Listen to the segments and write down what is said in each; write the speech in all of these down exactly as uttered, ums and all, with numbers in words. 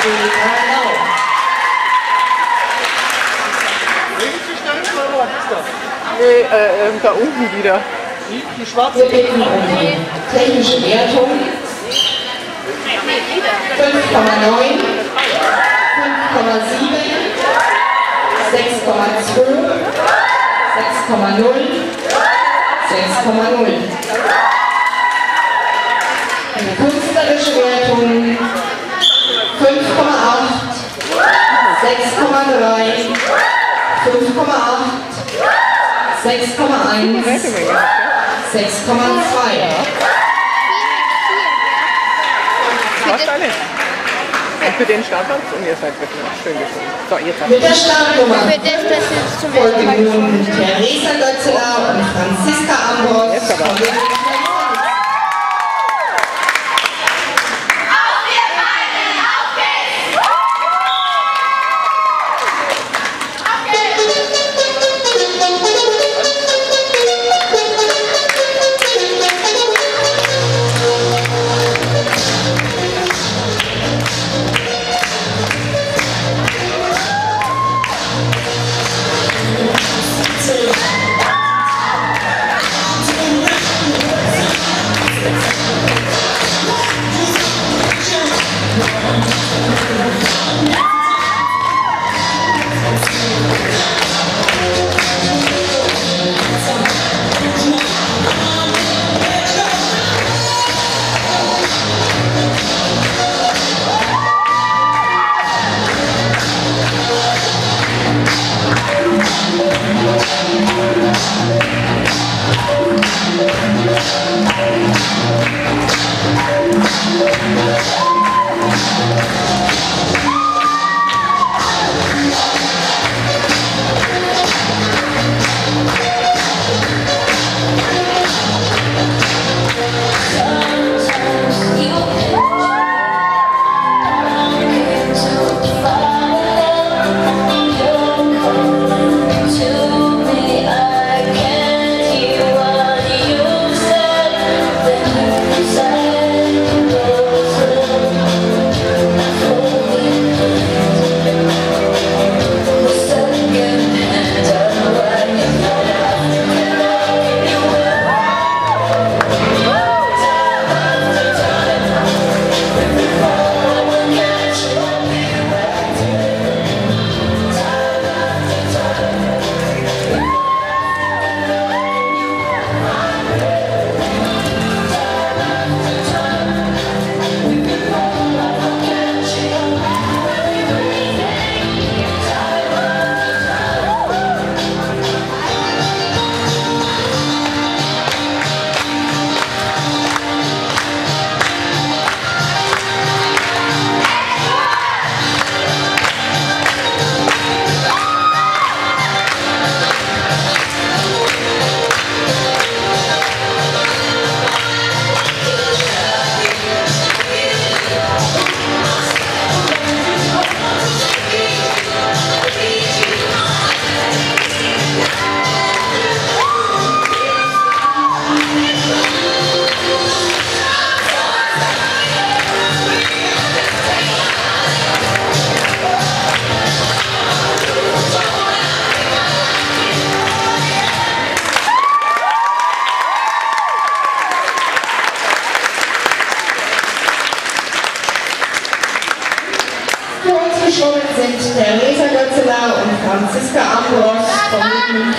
Nee, äh, da unten wieder. Die, die schwarze. Wir bitten um die technische Wertung. fünf Komma neun, fünf Komma sieben, sechs Komma zwei, sechs Komma null, sechs Komma null. Die künstlerische Wertung fünf Komma acht, sechs Komma drei, fünf Komma acht, sechs Komma eins, sechs Komma zwei. Was da nicht? Und für den Startplatz und ihr seid wirklich schön gesungen. So, jetzt Mit der Startnummer folgen nun Theresa Götzeler und Franziska Ambros. Vorgeschwommen sind Theresa Götzeler und Franziska Ambros von München.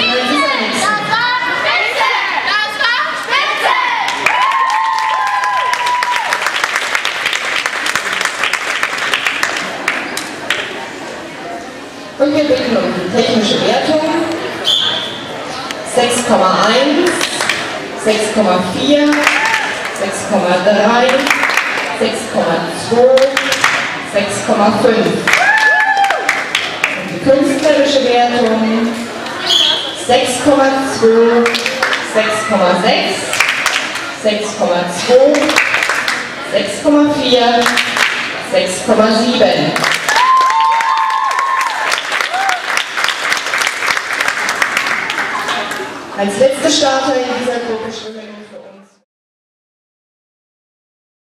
Und wir bitten um die technische Wertung. sechs Komma eins, sechs Komma vier, sechs Komma drei, sechs Komma zwei, sechs Komma fünf. Und die künstlerische Wertung sechs Komma zwei, sechs Komma sechs, sechs Komma zwei, sechs Komma vier, sechs Komma sieben. Als letzte Starter in dieser Gruppe schwimmen